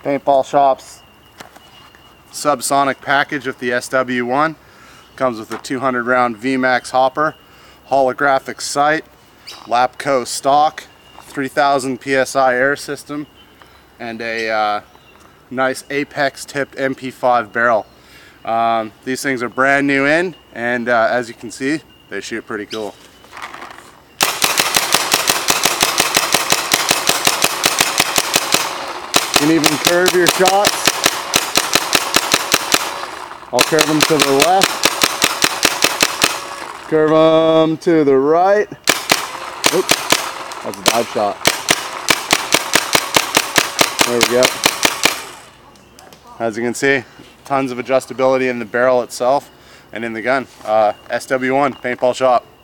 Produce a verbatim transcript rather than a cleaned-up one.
Paintball Shop's Subsonic package with the S W one. Comes with a two hundred round V max hopper, holographic sight, Lapco stock, three thousand P S I air system, and a uh, nice apex tipped M P five barrel. Um, these things are brand new in, and uh, as you can see, they shoot pretty cool. You can even curve your shots. I'll curve them to the left, curve them to the right. Oops, that's a dive shot. There we go. As you can see, tons of adjustability in the barrel itself and in the gun. Uh, S W one Paintball Shop.